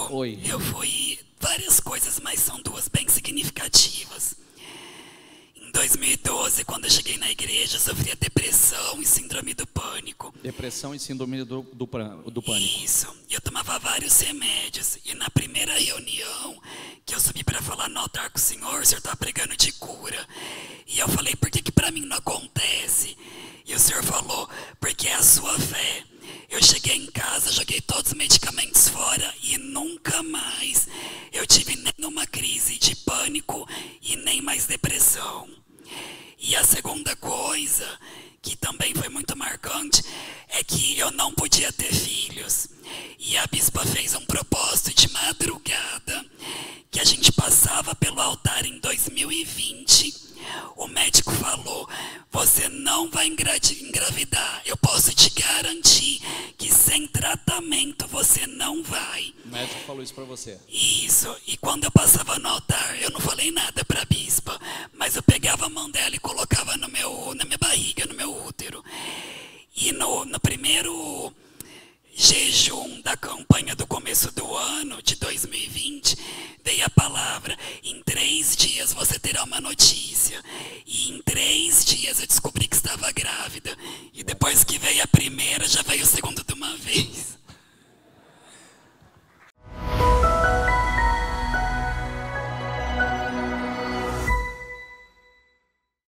Oi. Eu fui várias coisas, mas são duas bem significativas. Em 2012, quando eu cheguei na igreja, eu sofria depressão e síndrome do pânico. Depressão e síndrome do pânico. Isso. Eu tomava vários remédios. E na primeira reunião, que eu subi para falar no altar com o senhor tá pregando de cura. E eu falei, por que pra mim não acontece? E o senhor falou, porque é a sua fé. Eu cheguei em casa, joguei todos os medicamentos fora e nunca mais eu tive nenhuma crise de pânico e nem mais depressão. E a segunda coisa, que também foi muito marcante, é que eu não podia ter filhos. E a bispa fez um propósito de madrugada, que a gente passava pelo altar em 2020. O médico falou, você não vai engravidar, eu posso te garantir que sem tratamento você não vai. O médico falou isso pra você? Isso, e quando eu passava no altar, eu não falei nada pra bispa, mas eu pegava a mão dela e colocava na minha barriga, no meu útero. E no primeiro jejum da campanha do começo do ano de 2020, veio a palavra, em 3 dias você terá uma notícia. E em 3 dias eu descobri que estava grávida. E depois que veio a primeira, já veio o